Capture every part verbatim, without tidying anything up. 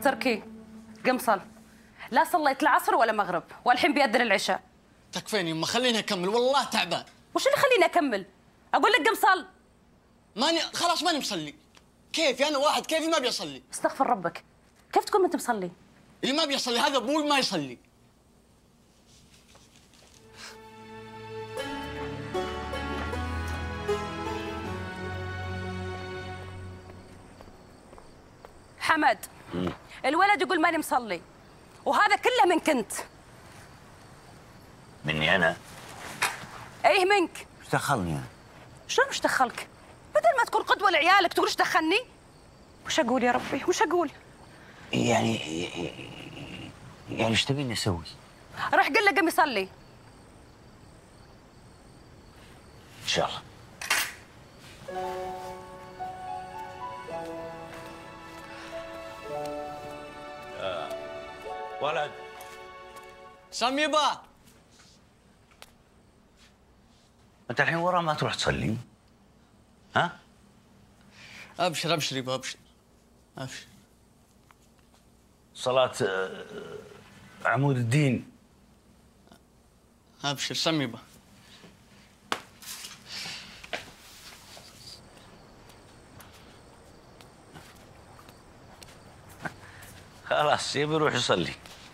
تركي قم صل. لا صليت العصر ولا مغرب والحين بيأذن العشاء. تكفيني يما، خليني اكمل والله تعبان. وش اللي يخليني اكمل؟ اقول لك قم صل. ماني خلاص ماني مصلي. كيفي انا واحد كيفي ما بيصلي. استغفر ربك، كيف تكون ما انت مصلي؟ اللي ما بيصلي هذا ابوي ما يصلي. حمد مم. الولد يقول ماني مصلي وهذا كله منك انت. مني انا؟ ايه منك. ايش دخلني انا؟ شلون مش دخلك؟ بدل ما تكون قدوه لعيالك تقول ايش دخلني؟ وش اقول يا ربي وش اقول؟ يعني يعني ايش تبيني اسوي؟ راح قل له قم يصلي. ان شاء الله. آه. ولد سمي با. انت الحين ورا ما تروح تصلي؟ ها؟ ابشر ابشر يبا ابشر ابشر. صلاة عمود الدين. ابشر سمي با. خلاص يبي يروح يصلي.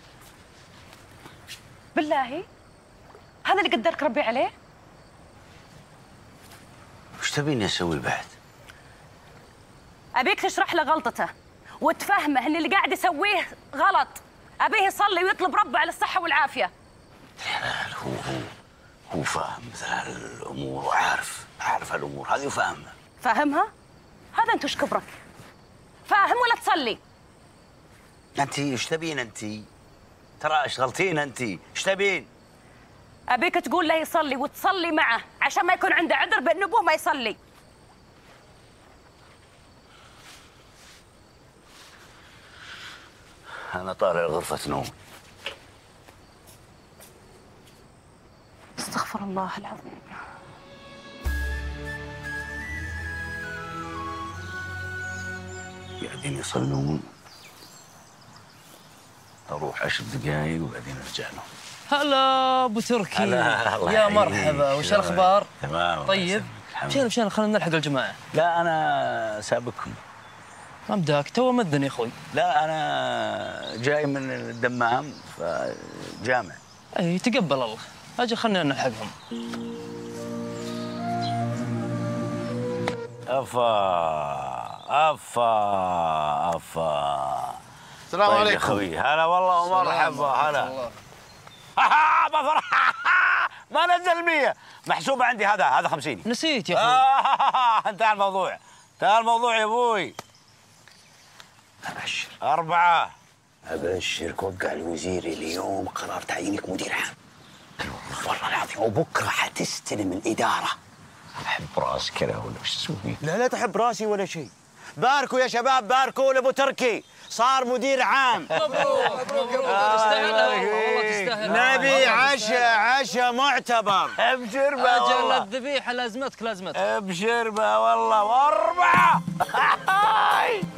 بالله هذا اللي قدرك ربي عليه؟ وش تبيني اسوي بعد؟ ابيك تشرح له غلطته وتفهمه ان اللي قاعد يسويه غلط. ابيه يصلي ويطلب ربه على الصحه والعافيه. هو هو هو فاهم مثل هالامور وعارف عارف هالامور هذه وفاهمها. فاهمها؟ هذا انت وش كبرك؟ فاهم ولا تصلي؟ انت ايش تبين انت؟ ترى اشغلتين انت، ايش تبين؟ ابيك تقول له يصلي وتصلي معه عشان ما يكون عنده عذر بان ابوه ما يصلي. انا طالع غرفة نوم. استغفر الله العظيم. قاعدين يصلون. اروح عشر دقائق وبعدين ارجع لهم. هلا ابو تركي. هلا يا مرحبا، وش الاخبار؟ تمام. طيب مشينا مشينا خلينا نلحق الجماعه. لا انا سابقكم. ما مداك تو مذن يا اخوي. لا انا جاي من الدمام فجامع. اي تقبل الله، اجي خلينا نلحقهم. افا افا افا. السلام طيب عليكم. يا خوي هلا والله ومرحبا هلا. ما نزل مية محسوبة عندي. هذا هذا خمسين. نسيت يا اخوي. انتهى الموضوع انتهى الموضوع يا ابوي. ابشر. أربعة. ابشرك وقع الوزير اليوم قرار تعيينك مدير عام. والله العظيم وبكره حتستلم الإدارة. احب راسك كذا ولا وش تسوي؟ لا لا تحب راسي ولا شيء. باركوا يا شباب، باركوا لابو تركي صار مدير عام. مبروك مبروك تستاهلها والله تستاهلها. نبي عشاء عشاء معتبر. ابشر بها اجل والله. الذبيحه لازمتك لازمتك. ابشر بها والله. واربعة.